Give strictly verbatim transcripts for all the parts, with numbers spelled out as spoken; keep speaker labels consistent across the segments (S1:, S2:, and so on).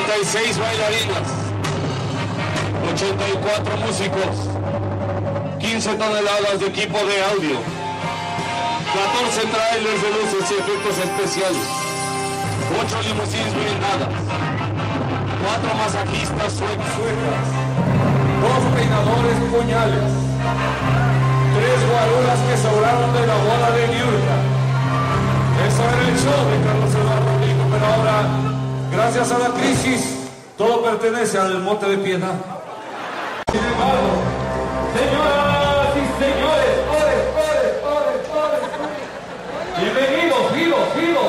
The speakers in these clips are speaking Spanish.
S1: noventa y seis bailarinas, ochenta y cuatro músicos, quince toneladas de equipo de audio, catorce trailers de luces y efectos especiales, ocho limusines blindadas, cuatro masajistas suecas, dos peinadores puñales, tres guaruras que sobraron de la boda de Niurka. Eso era el show de Carlos Eduardo Rico, pero ahora, gracias a la crisis, todo pertenece al Monte de Piedad. Sin embargo, señoras y señores, ores, ores, ores, ores, bienvenidos, vivos, vivos.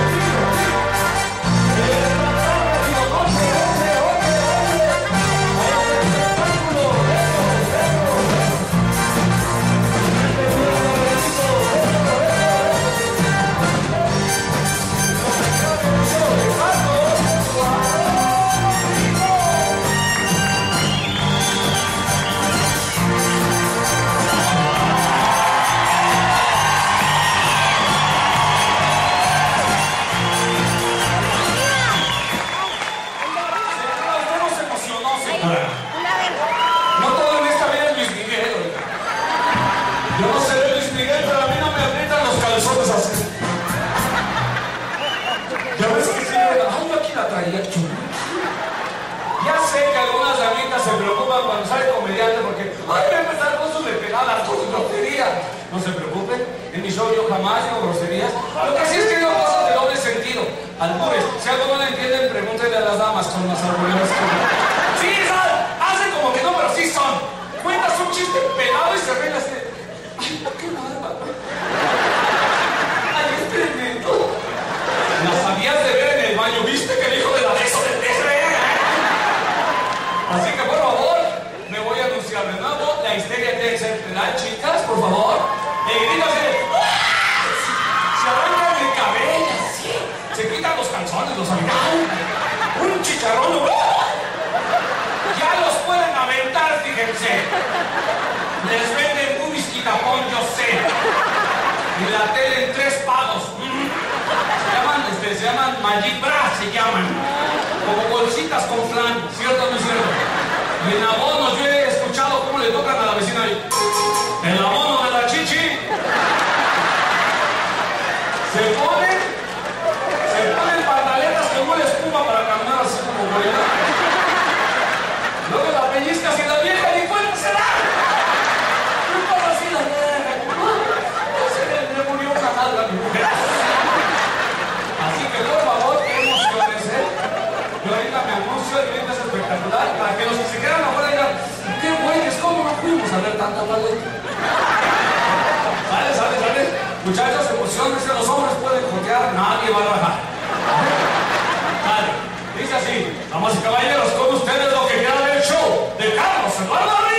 S2: Ya sé que algunas amigas se preocupan cuando sale comediante porque ay, voy a empezar con sus despegadas, con sus groserías. No se preocupen, en mi show yo jamás digo groserías. Lo que sí es que digo cosas de doble sentido. Albures, si algo no le entienden, pregúntenle a las damas con las albureras que... ¡Sí, son! Hacen como que no, pero sí son. Cuentas un chiste pelado y se ríen así. ¡Ay, qué bárbaro! ¡Ay, es tremendo! ¿La sabías de ver en el baño? ¿Viste que el hijo de la de eso del Así que por favor, me voy a anunciar de nuevo. La histeria tiene que ser real, chicas, por favor. El grito así de ¡ah! Se arrancan el cabello, así. Se quitan los calzones, los abrigan. Un chicharrón. ¡ah! Ya los pueden aventar, fíjense. Les venden un quitapón, yo sé. Y la tele en tres pagos. Se llaman, este, se llaman Magic Bra, se llaman. Como bolsitas con flan, ¿cierto o no es cierto? Y en abonos yo he escuchado cómo le tocan a la vecina ahí. El abono de la chichi. Se ponen, se ponen pantaletas con una espuma para caminar así como bolita. Luego la pellizcas y la vieja ni cuenta se da. ¿Qué pasa así la vieja? No se le, le murió una nalga a mi mujer. Así que por favor, queremos agradecer. Yo ahorita me anuncio el evento es espectacular para que los que se quedan afuera digan qué güeyes, ¿cómo no fuimos a ver tanta ballet? Sale, sale, sale. Muchachos, emociones que los hombres pueden jotear, nadie va a rajar. Vale, dice así, damas y caballeros, con ustedes lo que queda del show de Carlos Eduardo.